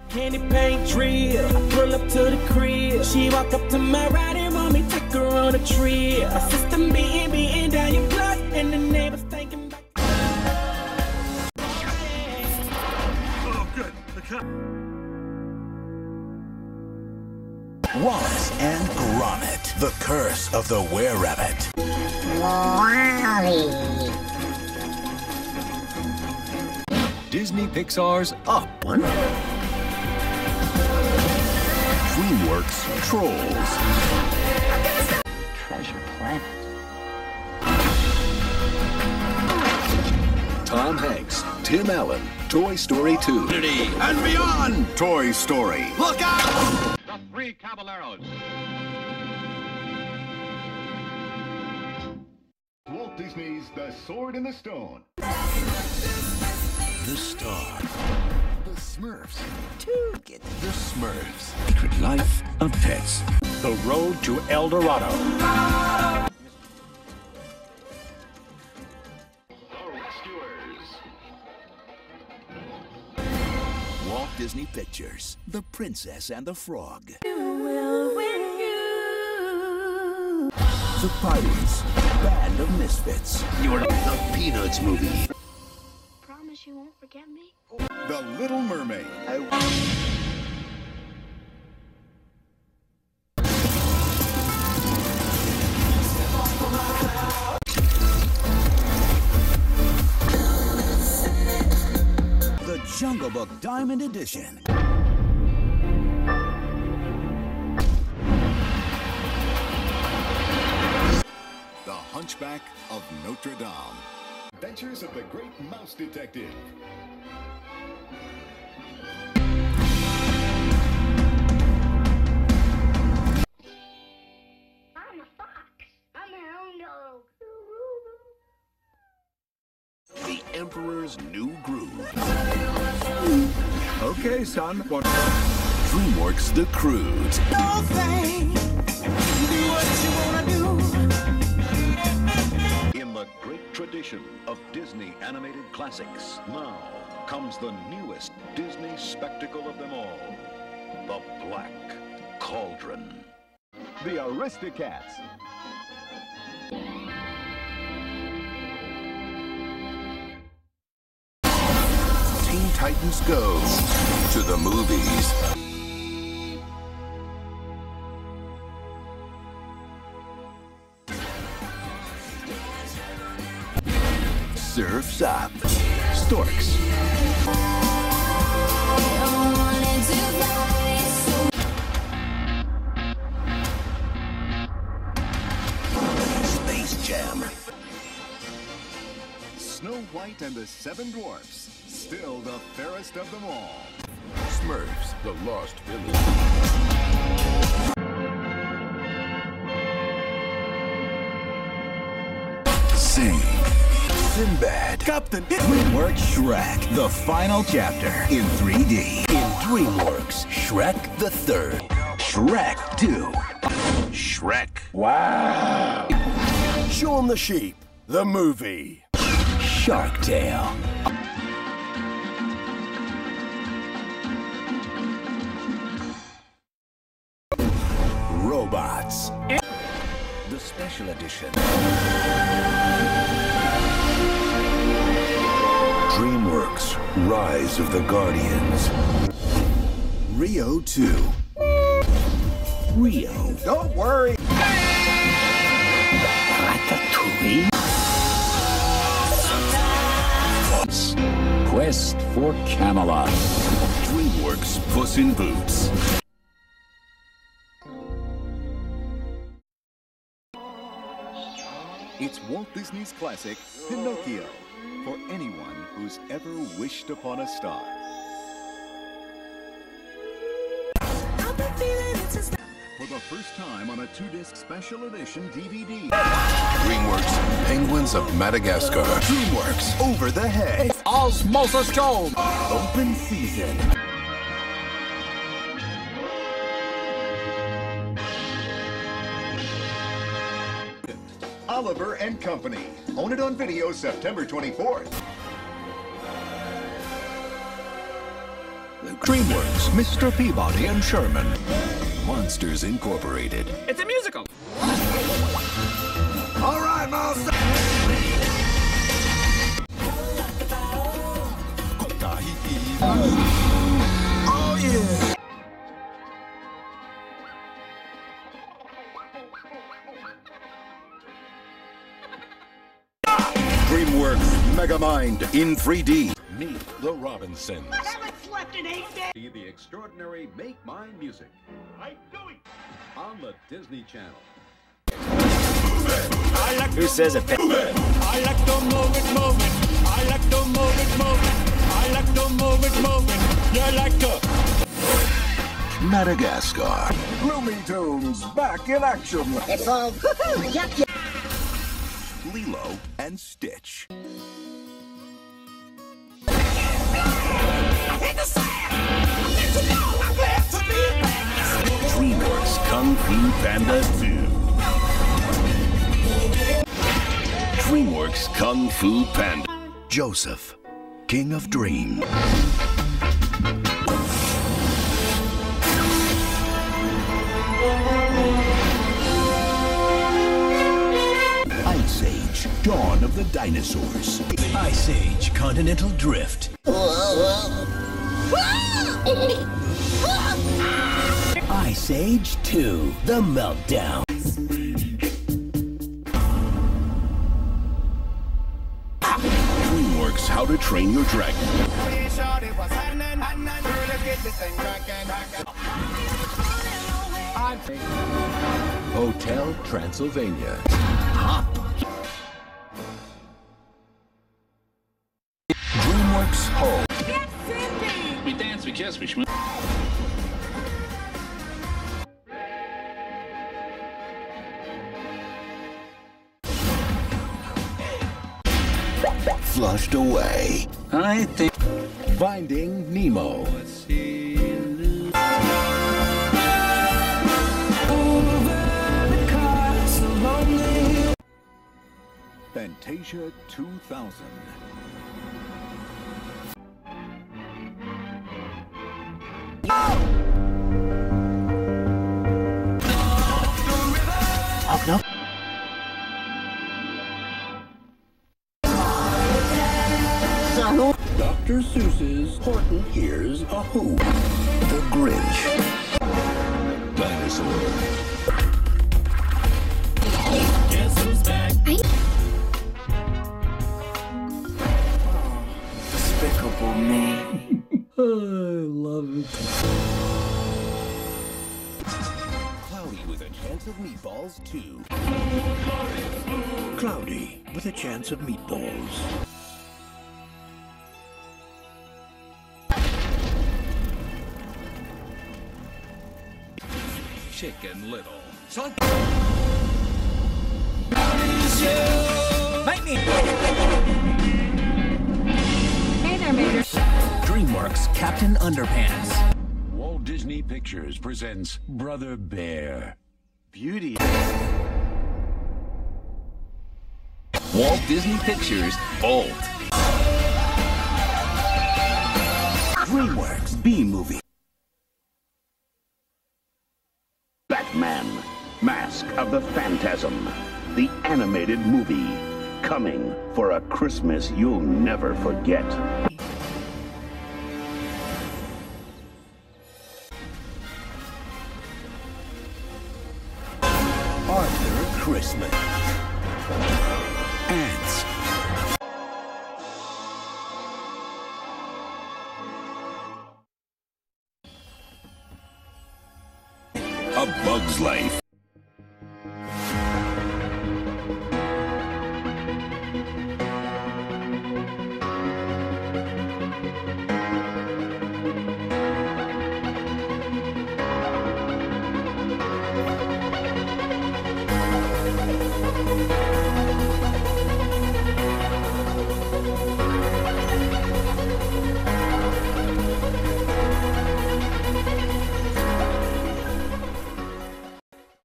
Candy paint drill, I pull up to the crib. She walk up to my ride and want me take her on a trip. My system beating down your block and the neighbors thinking back. Oh, good. Wallace and Gromit, the curse of the were-rabbit. Disney Pixar's Up. DreamWorks Trolls. Treasure Planet. Tom Hanks, Tim Allen, Toy Story 2. And beyond Toy Story. Look out! The Three Caballeros. Walt Disney's The Sword in the Stone. The Star. The Smurfs. The Smurfs. Secret Life of Pets. The Road to El Dorado. The Rescuers. Walt Disney Pictures. The Princess and the Frog. The Pirates. Band of Misfits. You're The Peanuts movie. Promise you won't forget me? The Little Mermaid. The Jungle Book Diamond Edition. The Hunchback of Notre Dame. Adventures of the Great Mouse Detective. I'm a fox. I'm a hound dog. The Emperor's New Groove. okay, son. What? DreamWorks The Croods. In the great tradition of Disney animated classics, now comes the newest Disney spectacle of them all, The Black Cauldron. The Aristocats. Teen Titans Go to the movies. Surf's Up. Storks. Space Jam. Snow White and the Seven Dwarfs. Still the fairest of them all. Smurfs, The Lost Village. Sing. Sinbad. Captain DreamWorks Shrek, the final chapter in 3D. In DreamWorks, Shrek the Third. Shrek 2. Shrek. Wow. Show 'em the sheep. The movie. Shark Tale. Robots. The Special Edition. DreamWorks Rise of the Guardians. Rio 2. Rio. Don't worry. Ratatouille. Quest for Camelot. DreamWorks Puss in Boots. It's Walt Disney's classic, Pinocchio, for anyone who's ever wished upon a star. For the first time on a 2-disc special edition DVD. DreamWorks Penguins of Madagascar. DreamWorks Over the Head. Osmosis Jones. Open season. Oliver and Company. Own it on video September 24th. The DreamWorks, Mr. Peabody and Sherman. Monsters Incorporated. It's a musical. All right, Monster. Oh, yeah. DreamWorks Megamind in 3D. Meet the Robinsons. Haven't slept in 8 days. See the extraordinary Make Mine Music on the Disney Channel. Who says it? I like to move it, move it. I like to move it, move it. I like to move it, move it. You like to. Madagascar. Looney Tunes back in action. It's all yuck. Lilo and Stitch. DreamWorks Kung Fu Panda 2. DreamWorks Kung Fu Panda. Joseph, King of Dreams. Ice Age, Dawn of the Dinosaurs. Ice Age, Continental Drift. Ice Age 2, The Meltdown. DreamWorks How to Train Your Dragon. Hotel Transylvania. Hop. DreamWorks Home. We dance, we kiss, we schmoo. Flushed away. I think. Finding Nemo. Fantasia 2000. Dr. Seuss's Horton Hears a Who. The Grinch. Dinosaur. Guess who's back? Despicable me. I love it. Cloudy with a Chance of Meatballs 2. Cloudy with a Chance of Meatballs. Chicken Little. Hey there, Major. DreamWorks Captain Underpants. Walt Disney Pictures presents Brother Bear. Beauty. Walt Disney Pictures, Bolt. DreamWorks B-Movie. Batman, Mask of the Phantasm, the animated movie, coming for a Christmas you'll never forget. Arthur Christmas. Ants. A Bug's Life.